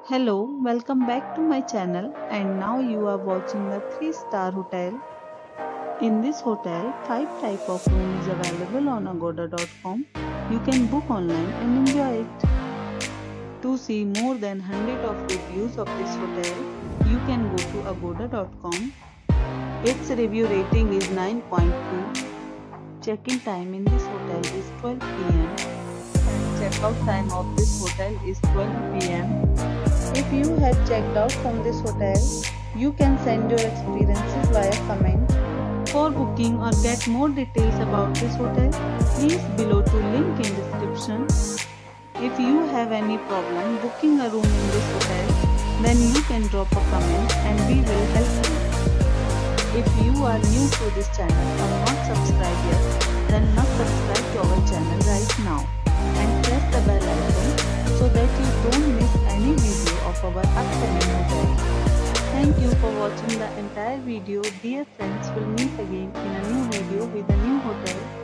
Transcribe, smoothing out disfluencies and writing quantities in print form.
Hello, welcome back to my channel and now you are watching a 3-star hotel. In this hotel, 5 type of room is available on agoda.com. You can book online and enjoy it. To see more than 100 of reviews of this hotel, you can go to agoda.com. Its review rating is 9.2. Check-in time in this hotel is 12 pm. Check-out time of this hotel is 12 pm. If you have checked out from this hotel, you can send your experiences via comment. For booking or get more details about this hotel, please below to link in description. If you have any problem booking a room in this hotel, then you can drop a comment and we will help you. If you are new to this channel or not subscribed yet, then must subscribe to our channel right now and press the bell icon so that you don't miss any video of our upcoming hotel. Thank you for watching the entire video. Dear friends, we'll meet again in a new video with a new hotel.